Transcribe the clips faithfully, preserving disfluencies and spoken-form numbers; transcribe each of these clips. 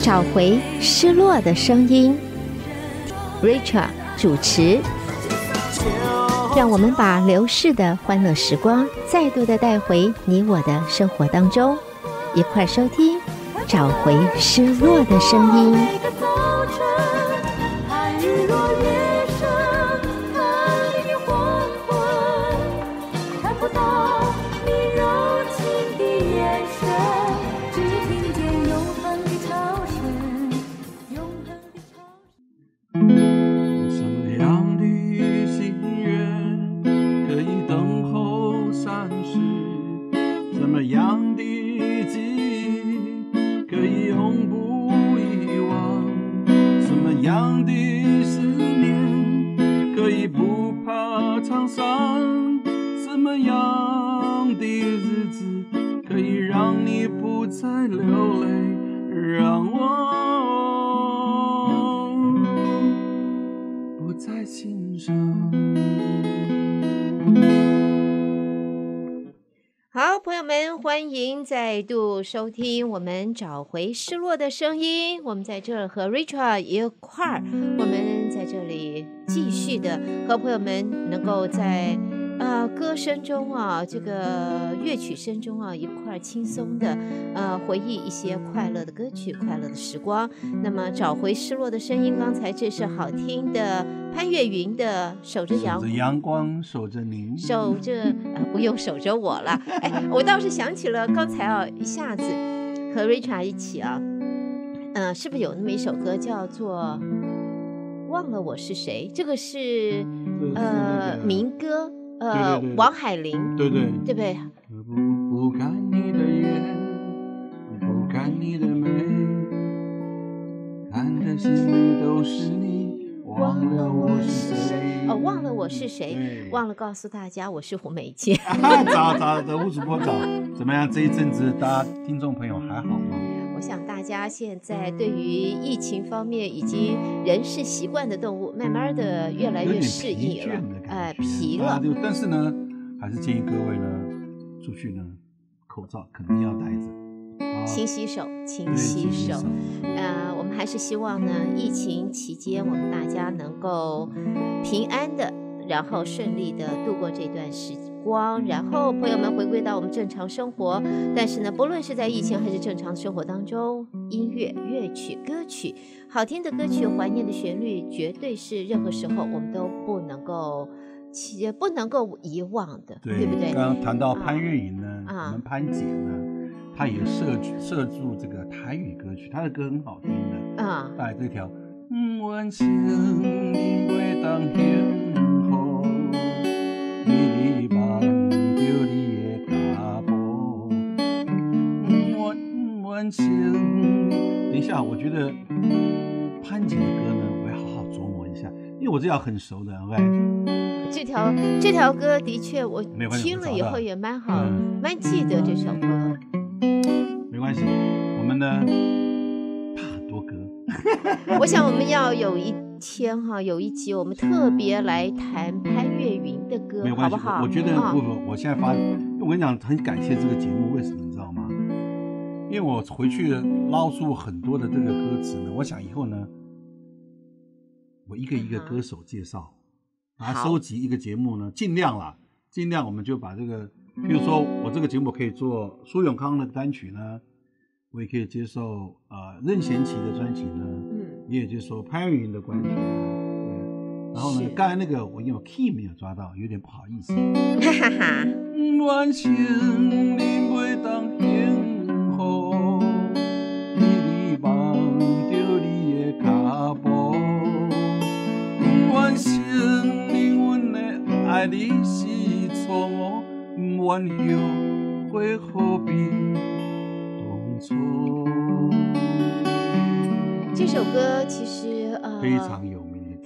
找回失落的声音 Rachel 主持，让我们把流逝的欢乐时光再度的带回你我的生活当中，一块收听找回失落的声音。好，朋友们，欢迎再度收听我们找回失落的声音。我们在这儿和 Rachel 一块儿，我们在这里继续的和朋友们能够在呃歌声中啊，这个乐曲声中啊，一块儿轻松的呃回忆一些快乐的歌曲、快乐的时光。那么找回失落的声音，刚才这是好听的潘越云的守着阳守着阳光，守着您， 守着呃不用守着我了。哎，我倒是想起了刚才啊，一下子和 Rachel 一起啊，嗯、呃，是不是有那么一首歌叫做《忘了我是谁》？这个是呃、那个、民歌，呃， 对对对， 王海玲， 对对， 对不对？ 不不看你的眼，不看你的美，看的心里都是你。忘了我是谁？ 哦，忘了我是谁？忘了告诉大家，我是胡美杰。 早早的吴主播早，怎么样？这一阵子大家听众朋友还好吗？ 我想大家现在对于疫情方面以及人是习惯的动物，慢慢的越来越适应了，哎、呃，疲了。 但是呢，还是建议各位呢，出去呢，口罩肯定要戴着。 勤洗手，勤洗手。呃，我们还是希望呢，疫情期间我们大家能够平安的，然后顺利的度过这段时光，然后朋友们回归到我们正常生活。但是呢，不论是在疫情还是正常生活当中，音乐、乐曲、歌曲，好听的歌曲、怀念的旋律，绝对是任何时候我们都不能够。也不能够遗忘的， 对, 对不对？ 刚刚谈到潘越云呢， 啊、 我们潘姐呢，她也摄摄入这个台语歌曲，她的歌很好听的啊。带这条，不愿情你袂当幸福，你望着你的脚步，不愿情。等一下，我觉得潘姐的歌呢，我要好好琢磨一下，因为我这条很熟的 ，OK。 这条这条歌的确，我听了以后也蛮好，蛮、嗯、记得这首歌。 没关系，我们呢，怕很多歌。 我想我们要有一天哈，有一集我们特别来谈潘越云的歌，好不好？ 我觉得不不，我现在发，我跟你讲，很感谢这个节目，为什么你知道吗？因为我回去捞出很多的这个歌词呢，我想以后呢，我一个一个歌手介绍。然后收集一个节目呢，尽量啦，尽量我们就把这个，比如说我这个节目可以做苏永康的单曲呢，我也可以接受呃任贤齐的专辑呢，嗯，也有接受潘越云的专辑呢，对。然后呢，刚才那个我因为 key 没有抓到，有点不好意思。哈哈哈。愿情你袂当幸福，你望着你的脚步，愿情。爱你是错，不愿后悔何必当初。 这首歌其实呃非常有名，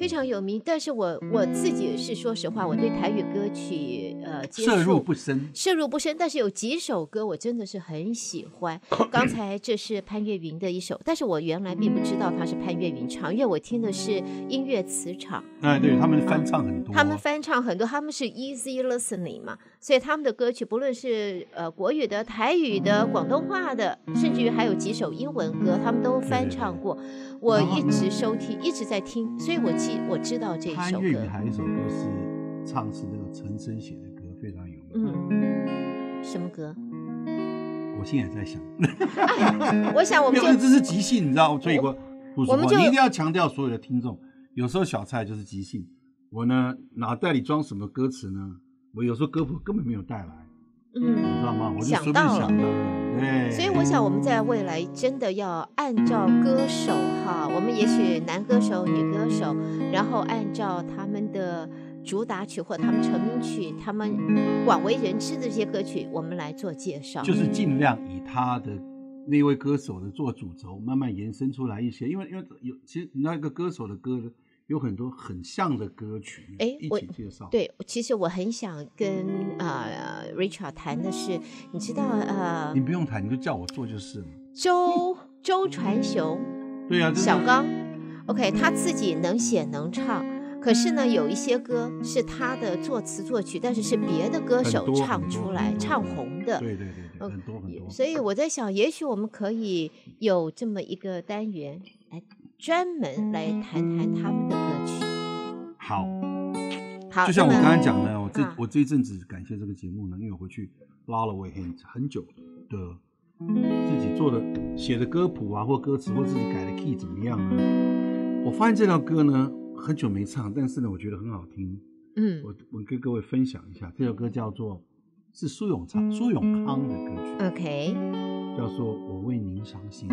非常有名。但是我我自己是说实话，我对台语歌曲呃接触摄入不深， 摄入不深。但是有几首歌我真的是很喜欢。刚才这是潘越云的一首，但是我原来并不知道他是潘越云唱，因为我听的是音乐磁场。 哎，对他们翻唱很多， 他们翻唱很多，他们是 easy listening 嘛，所以他们的歌曲不论是呃国语的、台语的、广东话的，甚至于还有几首英文歌，他们都翻唱过。我一直收听，一直在听，所以我记我知道这一首歌。 潘越云还有一首歌是唱是那个陈升写的歌，非常有名。 嗯，什么歌？ 我现在在想， 哎、我想我们就这是即兴，你知道，所以我不说， 我们就你一定要强调所有的听众，有时候小菜就是即兴。我呢，脑袋里装什么歌词呢？我有时候歌谱根本没有带来，嗯，你知道吗？我就随便想的，对。 所以我想，我们在未来真的要按照歌手哈，我们也许男歌手、女歌手，然后按照他们的主打曲或他们成名曲，他们广为人知的这些歌曲，我们来做介绍。 就是尽量以他的那位歌手的做主轴，慢慢延伸出来一些，因为因为有其实那个歌手的歌有很多很像的歌曲，哎，一起介绍。 对，其实我很想跟呃 Richard 谈的是，你知道呃， 你不用谈，你就叫我做就是了。 周周传雄， 对啊， 小刚 ，OK， 他自己能写能唱，可是呢，有一些歌是他的作词作曲，但是是别的歌手唱出来唱红的， 对对对对，很多很多。 所以我在想，也许我们可以有这么一个单元来。专门来谈谈他们的歌曲。 好， 好， 就像我刚才讲的，我这、啊、我这一阵子感谢这个节目呢，因为我回去拉了我很很久的自己做的写的歌谱啊，或歌词，或自己改的 key 怎么样呢？我发现这条歌呢很久没唱，但是呢我觉得很好听。嗯，我我跟各位分享一下，这首歌叫做是苏永昌、苏永康的歌曲。 OK， 叫做《我为您伤心》。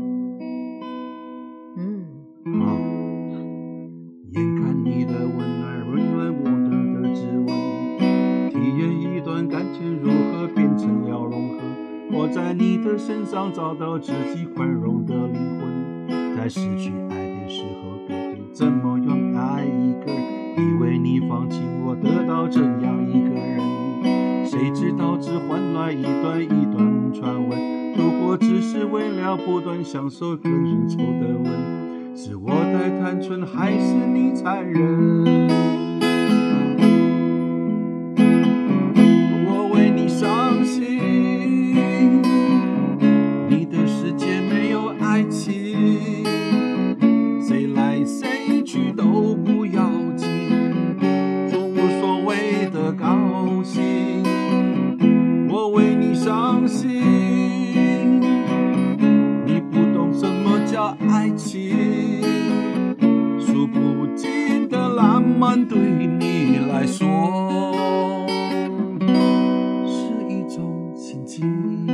好， 眼看你的温暖温暖我的的指纹，体验一段感情如何变成了融合。我在你的身上找到自己宽容的灵魂，在失去爱的时候究竟怎么样爱一个人？以为你放弃我得到这样一个人，谁知道只换来一段一段传闻。如果只是为了不断享受更如仇的吻，是我太单纯，还是你残忍？我为你伤心，你的世界没有爱情，谁来谁去都不要紧，做无所谓的高兴。我为你伤心，你不懂什么叫爱情，数不尽的浪漫对你来说是一种情境。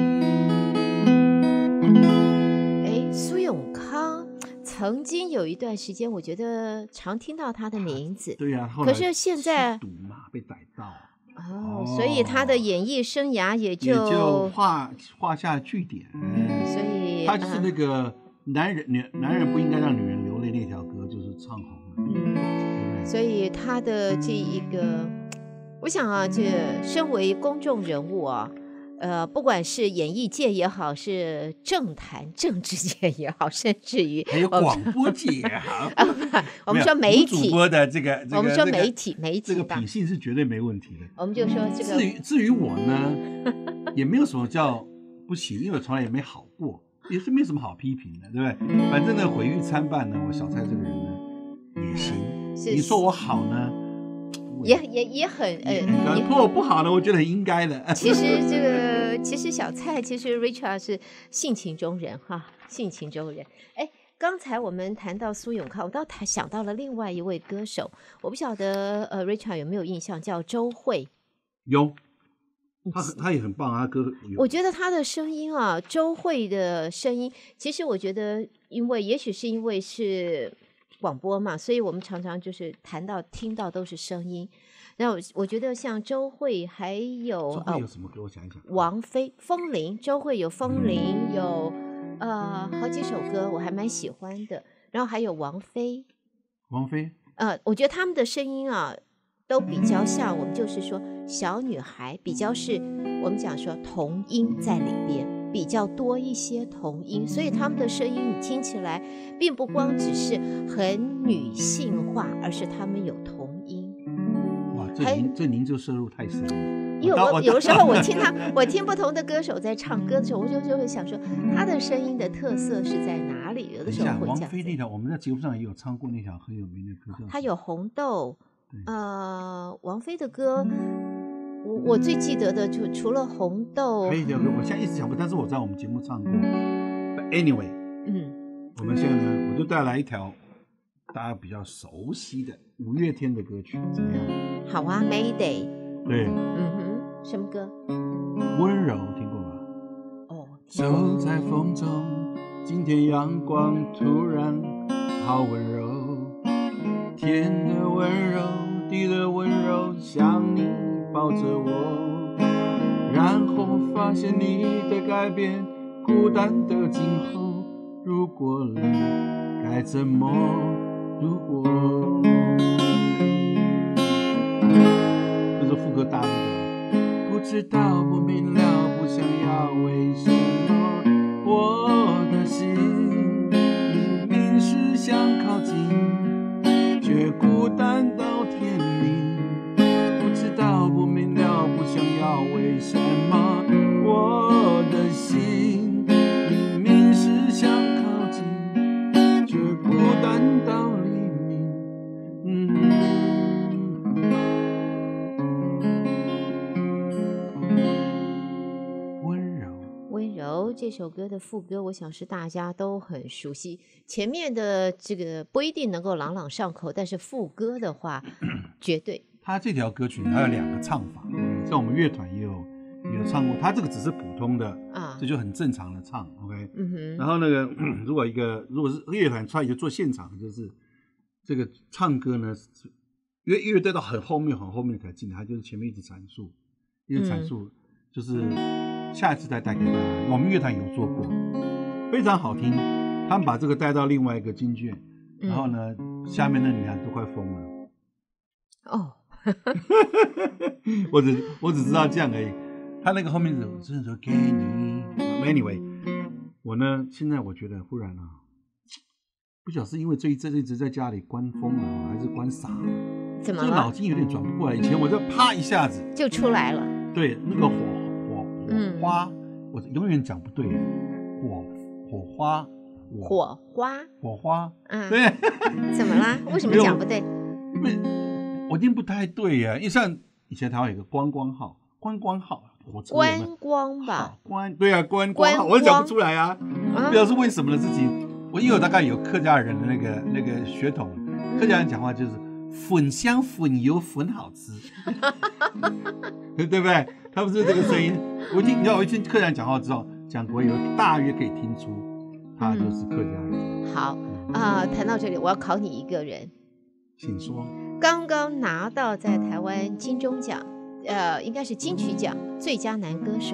哎，苏永康曾经有一段时间，我觉得常听到他的名字。 对呀、啊， 可是现在吸毒嘛，被逮到。 哦，所以他的演艺生涯也就也就画画下句点。 嗯，所以他就是那个男人女、嗯、男人不应该让女人流泪那条歌，就是唱红了。 嗯，对，所以他的这一个，我想啊，这身为公众人物啊，呃，不管是演艺界也好，是政坛政治界也好，甚至于还有广播界也好， 我们说媒体主播的这个，这个、 我们说媒体、 这个、 媒体这个品性是绝对没问题的。 我们就说这个。 至于至于我呢，也没有什么叫不行，因为我从来也没好过，也是没什么好批评的，对不对？反正呢，毁誉参半呢，我小蔡这个人呢也行。你说我好呢？ 也也也很呃， 你说我不好呢，我觉得很应该的。 其实这个，其实小蔡，其实 Richard 是性情中人哈，性情中人。哎，刚才我们谈到苏永康，我倒谈想到了另外一位歌手，我不晓得呃 Richard 有没有印象，叫周蕙。 有，他他也很棒啊，歌。 我觉得他的声音啊，周蕙的声音，其实我觉得，因为也许是因为是广播嘛，所以我们常常就是谈到听到都是声音。然后我觉得像周蕙还有周蕙有什么歌？我想一想。 王菲、风铃，周蕙有风铃，有呃好几首歌我还蛮喜欢的。然后还有王菲， 王菲呃，我觉得他们的声音啊，都比较像我们就是说小女孩，比较是我们讲说童音在里边。比较多一些童音，所以他们的声音你听起来并不光只是很女性化，而是他们有童音。 哇，这您这您就摄入太深了。 因为我有的时候我听他，我听不同的歌手在唱歌的时候，我就就会想说，他的声音的特色是在哪里？有的时候会这样。 王菲那条，我们在节目上也有唱过那条很有名的歌， 他有红豆，呃，王菲的歌。我我最记得的就除了红豆， 还有一条歌，我现在一直想不，但是我在我们节目唱过。But anyway， 嗯， 我们现在呢，我就带来一条大家比较熟悉的五月天的歌曲，怎么样？ 好啊 ，Mayday。 对， 嗯哼，什么歌？ 温柔，听过吗？ 哦， 走在风中，今天阳光突然好温柔，天的温柔，地的温柔，像你。抱着我，然后发现你的改变，孤单的今后，如果你该怎么度过？这是副歌大陆的，不知道不明了不想要，为什么我的心明明是想靠近，却孤单到天明。知道不明了不想要，为什么我的心明明是想靠近，却孤单到黎明。嗯，温柔， 温柔这首歌的副歌，我想是大家都很熟悉。前面的这个不一定能够朗朗上口，但是副歌的话，绝对。 他这条歌曲还有两个唱法，在我们乐团也有也有唱过。他这个只是普通的啊，这就很正常的唱 ，OK。嗯哼。然后那个如果一个如果是乐团出来就做现场，就是这个唱歌呢，因为乐队到很后面很后面才进来，他就是前面一直阐述，一直阐述，嗯、就是下一次再带给大家。我们乐团有做过，非常好听。他们把这个带到另外一个经卷，然后呢，嗯、下面的女孩都快疯了。 哦。 我只我只知道这样而已。他那个后面是真的说给你 ，anyway， 我呢现在我觉得忽然啊，不晓得是因为这一阵一直在家里关疯了，还是关傻了， 怎么了？ 这个脑筋有点转不过来。以前我就啪一下子就出来了。对， 那个火火火花，嗯、我永远讲不对。火火花， 火花， 火花， 嗯， 对。 怎么啦？为什么讲不对？ 因为我一定不太对呀，因为像以前台湾有个观光号，观光号火车， 观光吧， 观对啊，观光号，我讲不出来啊，不知道是为什么的事情。我因为我大概有客家人的那个那个血统，客家人讲话就是粉香粉油粉好吃，对不对？他不是这个声音。我听你知道，我一听客家人讲话之后，讲国语，大约可以听出他就是客家人。 嗯、好啊、呃，谈到这里，我要考你一个人， 请说。 刚刚拿到在台湾金钟奖，呃，应该是金曲奖最佳男歌手。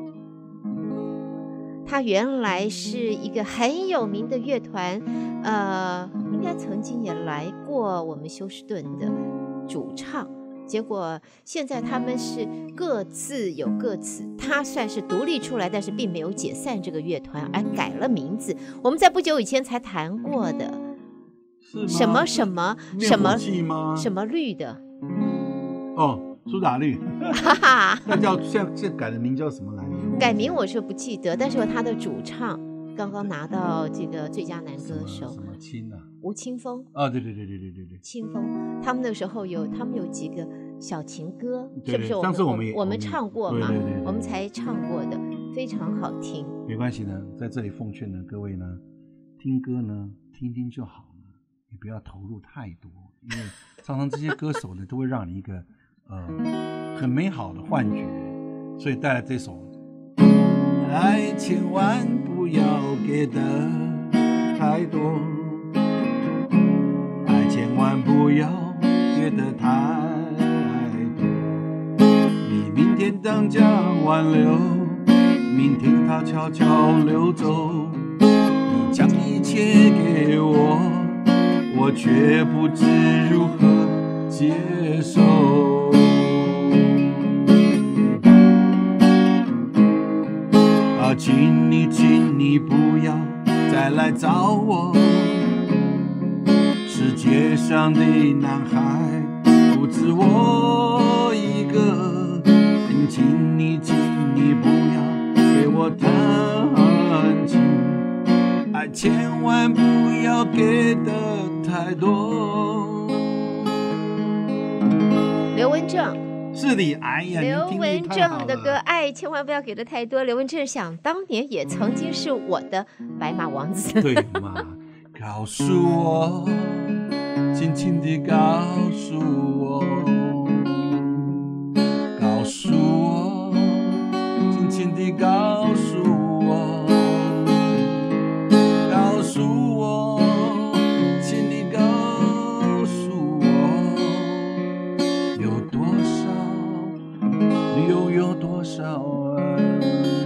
他原来是一个很有名的乐团，呃，应该曾经也来过我们休斯顿的主唱。结果现在他们是各自有各自，他算是独立出来，但是并没有解散这个乐团，而改了名字。我们在不久以前才谈过的。什么什么什么什么绿的哦，苏打绿，那叫现在改的名叫什么来着？ 改名我是不记得，但是有他的主唱刚刚拿到这个最佳男歌手， 什么青啊？ 吴青峰啊，对对对对对对对， 青峰，他们那时候有他们有几个小情歌， 对对是不是？ 上次我们我们唱过嘛， 对对对对， 我们才唱过的，非常好听。 没关系呢，在这里奉劝呢各位呢，听歌呢听听就好。你不要投入太多，因为常常这些歌手呢都会让你一个呃很美好的幻觉，所以带来这首爱千万不要给的太多，爱千万不要给的太多，你明天当家挽留，明天他悄悄溜走，你将一切给我，我我却不知如何接受。啊，请你，请你不要再来找我，世界上的男孩不止我一个，请你，请你不要给我弹琴，爱千万不要给的太多。 刘文正， 是的，哎呀， 刘文正的歌《爱千万不要给的太多》。刘文正想当年也曾经是我的白马王子。 对嘛？告诉我，轻轻地告诉我，告诉我，轻轻地告诉我，告诉我，请你告诉我，有多少，你又有多少爱？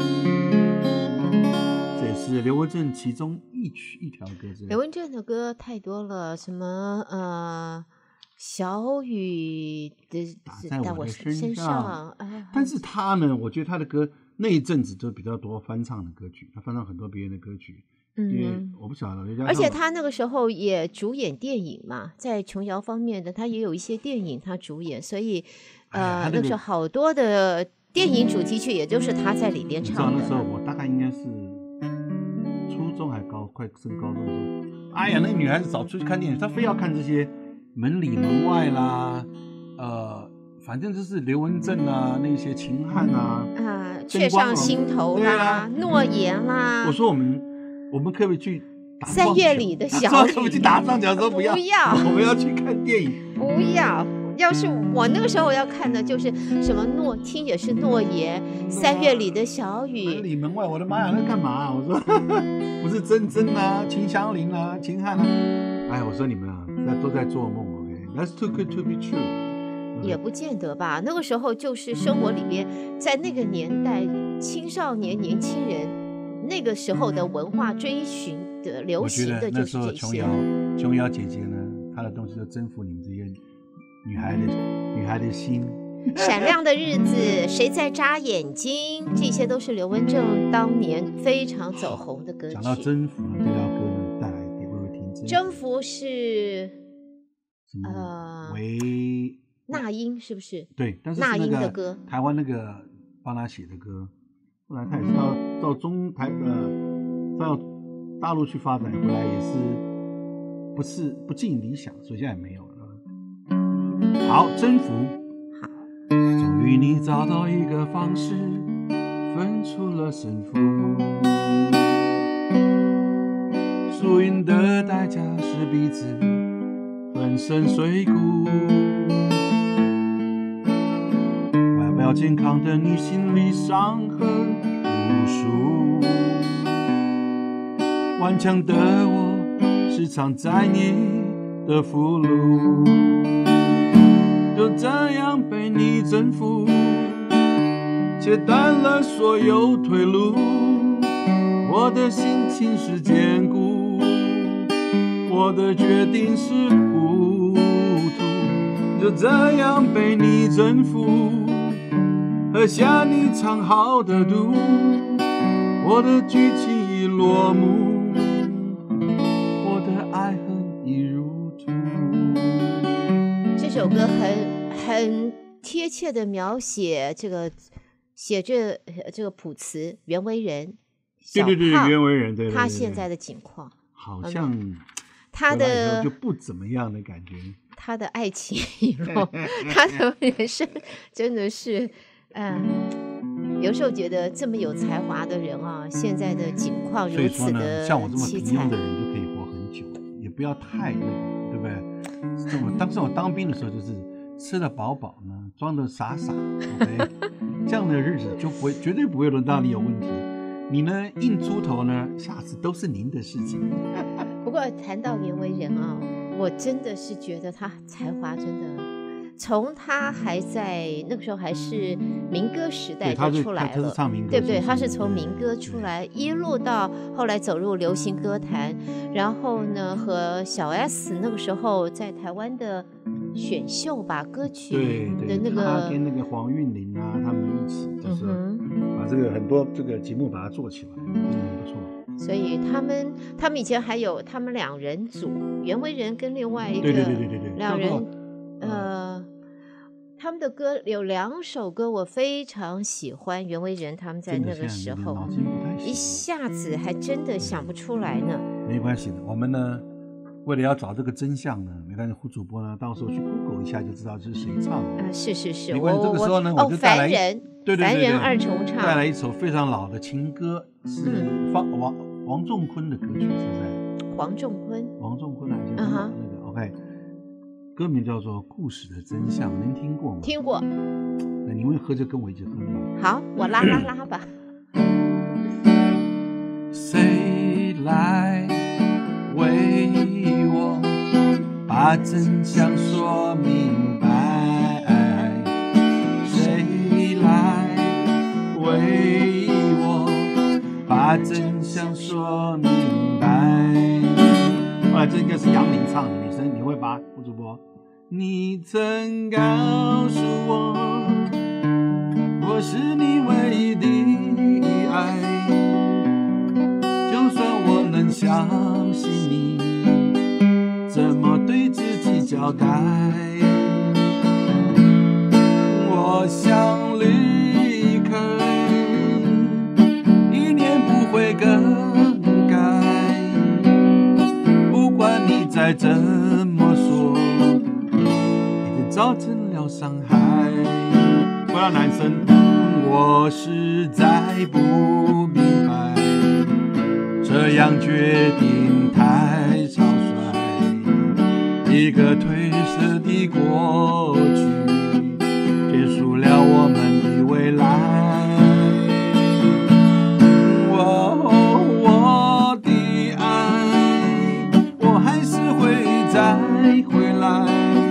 这是刘文正其中一曲一条歌。 刘文正的歌太多了，什么呃，小雨的打在我的身上， 身上哎、 但是他呢，我觉得他的歌那一阵子就比较多翻唱的歌曲，他翻唱很多别人的歌曲。嗯，因为我不晓得， 而且他那个时候也主演电影嘛，在琼瑶方面的他也有一些电影他主演，所以呃、哎那个、那个时候好多的电影主题曲也就是他在里边唱的。 那时候我大概应该是初中还高，快升高中的时候，哎呀，那个女孩子早出去看电影，她非要看这些门里门外啦，呃，反正就是刘文正啊，那些秦汉啊， 啊，雀上心头啦，诺言啦。 我说我们。我们可不可以去打三月里的小雨？ 可不可以去打撞球？说不要， 不要， 我们要去看电影。 不要，要是我那个时候我要看的就是什么诺，听也是诺言，三月里的小雨。 门里门外，我的妈呀，那干嘛、啊？我说不是珍珍啊，秦祥林啊，秦汉啊。哎，我说你们啊，都在做梦 ，OK？That's too good to be true。 也不见得吧，那个时候就是生活里边，在那个年代，青少年、年轻人。那个时候的文化追寻的流行的就是这些。 那时候琼瑶，琼瑶姐姐呢，她的东西就征服你们这些女孩的女孩的心。 闪亮的日子，谁在眨眼睛？这些都是刘文正当年非常走红的歌曲。 讲到征服呢，这条歌呢带来给各位听。 征服是什么？ 呃， 为那英是不是？ 对，但是那英的歌， 台湾那个帮他写的歌。后来他也是到到中台呃到大陆去发展，回来也是不是不尽理想，所以现在也没有了。好，征服。 好， 终于你找到一个方式，分出了胜负。输赢的代价是彼此粉身碎骨。外表健康的你，心里伤痕无数，顽强的我时常在你的俘虏，就这样被你征服，切断了所有退路。我的心情是坚固，我的决定是糊涂，就这样被你征服，喝下你藏好的毒，我的剧情已落幕，我的爱恨已入土。 这首歌很很贴切的描写这个写着这个朴词袁惟仁， 对对对，袁惟仁，对对对， 他现在的境况好像、嗯、 他的就不怎么样的感觉， 他的爱情已落，他的人生真的是。嗯，有时候觉得这么有才华的人啊，现在的境况如此的像我这么平庸的人就可以活很久，也不要太那个，对不对？我当时我当兵的时候，就是吃得饱饱呢，装得傻傻 ，OK， 这样的日子就不会，绝对不会轮到你有问题。你呢，硬出头呢，下次都是您的事情。 不过谈到袁惟仁啊，我真的是觉得他才华真的。 从他还在那个时候还是民歌时代就出来了， 他是唱民歌， 对不对？他是从民歌出来，一路到后来走入流行歌坛，然后呢和小 S 那个时候在台湾的选秀吧歌曲的那个， 他跟那个黄韵玲啊，他们一起就是把这个很多这个节目把它做起来，真的很不错。 所以他们他们以前还有他们两人组，袁惟仁跟另外一个， 对对对对对对， 两人呃。他们的歌有两首歌我非常喜欢，袁惟仁他们在那个时候一下子还真的想不出来呢。 没关系的，我们呢为了要找这个真相呢，没关系，胡主播呢到时候去 Google 一下就知道这是谁唱的。 啊，是是是， 没关系，这个时候呢我就带来， 凡人， 对对对， 凡人二重唱， 带来一首非常老的情歌，是方王王仲坤的歌曲，是在黄仲坤， 王仲坤还是那个 OK。歌名叫做《故事的真相》，您听过吗？ 听过。 那你会喝就跟我一起喝吗？ 好，我拉拉拉吧。 谁来为我把真相说明白？谁来为我把真相说明白？后来这应该是杨林唱的，女生你会吧？胡主播，你曾告诉我，我是你唯一的爱，就算我能相信你，怎么对自己交代？我想离开，一念不会更改，不管你再怎么说，一定造成了伤害。不要男生，我实在不明白，这样决定太草率，一个褪色的过去，结束了我们的未来。我我的爱，我还是会再回来，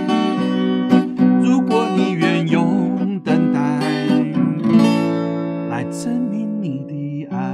如果你愿用等待来证明你的爱。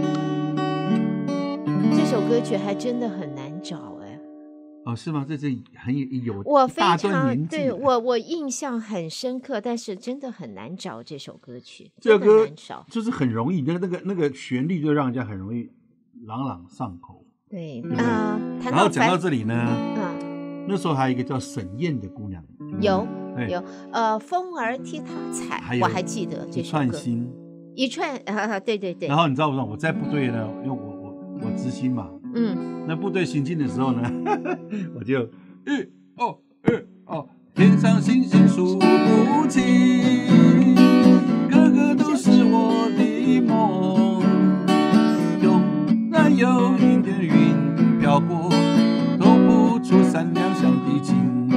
这首歌曲还真的很难找哎。 哦，是吗？这是很有我非大段常年纪对我我印象很深刻，但是真的很难找这首歌曲， 这首歌难找， 就是很容易，那个那个那个旋律就让人家很容易朗朗上口。 对啊、呃，然后讲到这里呢，嗯，那时候还有一个叫沈燕的姑娘， 有有呃，风儿替她采，我还记得这首歌。 一串心， 一串啊，对对对。 然后你知道不知道？我在部队呢，因为我我我执行嘛，嗯，那部队行进的时候呢，我就一哦二哦，天上星星数不清，个个都是我的梦，永远有一点云飘过，透不出三两响的情。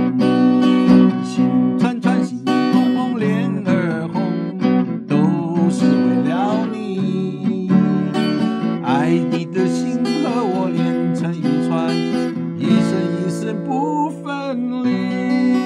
心串串心红红脸儿红，都是为了你。爱你的心和我连成一串，一生一世不分离。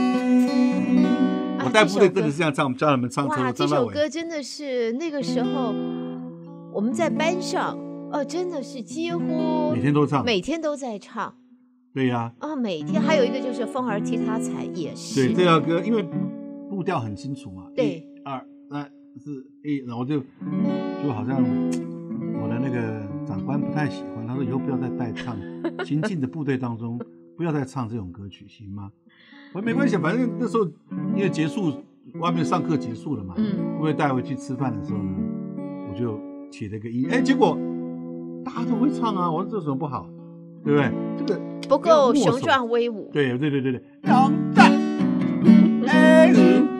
我带部队真的是这样唱，叫他们唱。 哇，这首歌真的是那个时候我们在班上，哦，真的是几乎每天都唱， 每天都在唱。 对呀、 啊，啊，每天还有一个就是风儿替他采，也是。 对，这首歌因为步调很清楚嘛， 对， 一二三四一，然后就就好像我的那个长官不太喜欢，他说以后不要再带唱，新进的部队当中不要再唱这种歌曲，行吗？我说没关系，反正那时候因为结束外面上课结束了嘛，嗯，部队带回去吃饭的时候呢，我就起了个音，哎，结果大家都会唱啊，我说这有什么不好？对不对？这个不够雄壮威武。 对对对对对，勇战，哎，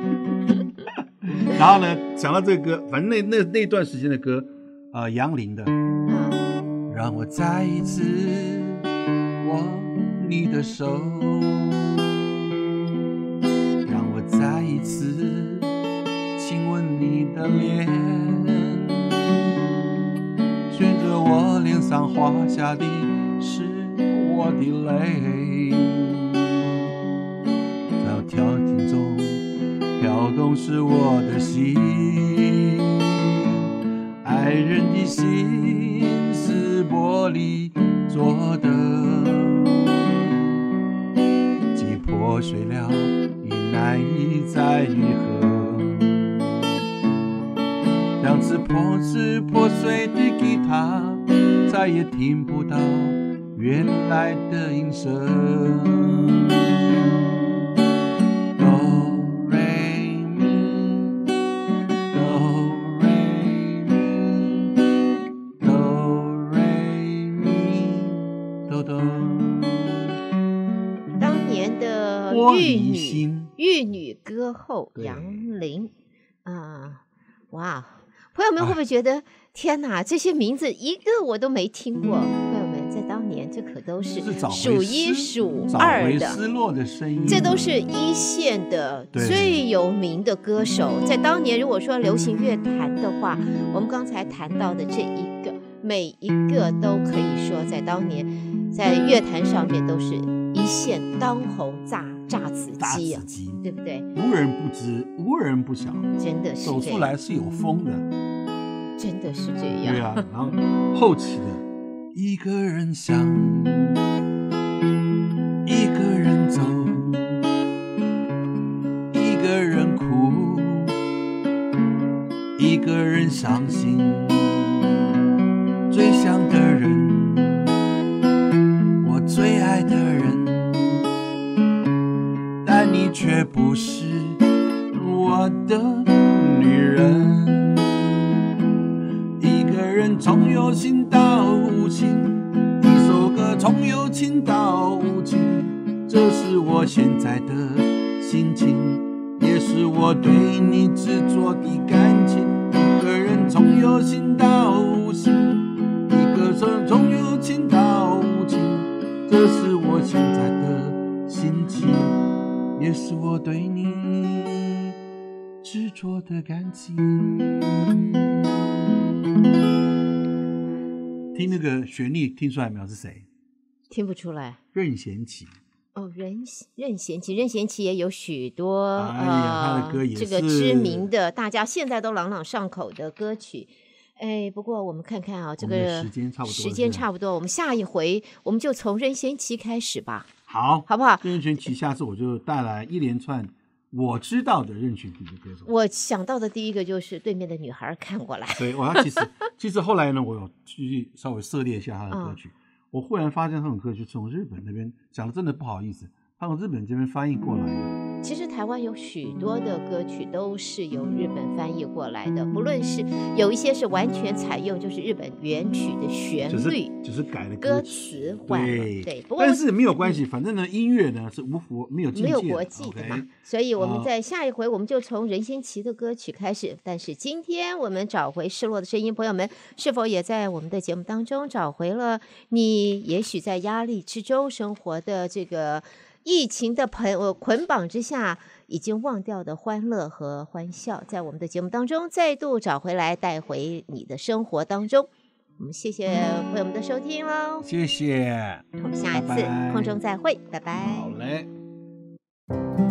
然后呢，讲到这个歌，反正那那那段时间的歌，啊、呃，杨林的，嗯，让我再一次握你的手，让我再一次亲吻你的脸，选择我脸上画下的是我的泪，在我跳进中是我的心，爱人的心是玻璃做的，既破碎了，已难以再愈合。像是破碎破碎的吉他，再也听不到原来的音色。哆瑞咪，哆瑞咪，哆瑞咪，哆哆。 当年的玉女玉女歌后杨林啊，哇！朋友们会不会觉得天哪，这些名字一个我都没听过？朋友们，在当年这可都是数一数二的， 失落的声音， 这都是一线的最有名的歌手。在当年，如果说流行乐坛的话，我们刚才谈到的这一个，每一个都可以说在当年在乐坛上面都是一线当红炸炸子鸡啊，对不对？ 无人不知，无人不晓， 真的是走出来是有风的， 真的是这样。 对啊，然后后期的一个人想，一个人走，一个人哭，一个人伤心，最想的人，我最爱的人，但你却不是我的女人。一个人从有情到无情，一首歌从有情到无情，这是我现在的心情，也是我对你执着的感情。一个人从有情到无情，一个人从有情到无情，这是我现在的心情，也是我对你执着的感情。听那个旋律听出来没有是谁？ 听不出来。 任贤齐。 哦，任任贤齐，任贤齐也有许多、 哎呀、他的歌也是、呃、这个知名的，大家现在都朗朗上口的歌曲。哎，不过我们看看啊，这个时间差不多， 时间差不多，我们下一回我们就从任贤齐开始吧， 好， 好不好？ 任贤齐，下次我就带来一连串我知道的任贤齐的歌手。 我想到的第一个就是《对面的女孩》，看过来。 对，我其实其实后来呢，我有去稍微涉猎一下他的歌曲，嗯、我忽然发现这种歌曲从日本那边讲的真的不好意思，他从日本这边翻译过来的。 其实台湾有许多的歌曲都是由日本翻译过来的，不论是有一些是完全采用就是日本原曲的旋律， 只 是, 只是改了歌词换了，对， 对不过但是没有关系，反正呢，音乐呢是无国没有境界的， 没有国际的嘛， okay? 所以我们在下一回我们就从任贤齐的歌曲开始。但是今天我们找回失落的声音，朋友们是否也在我们的节目当中找回了你也许在压力之中生活的这个疫情的捆绑之下已经忘掉的欢乐和欢笑，在我们的节目当中再度找回来，带回你的生活当中。我们谢谢朋友们的收听喽， 谢谢， 我们下一次空中再会，拜拜。 好嘞。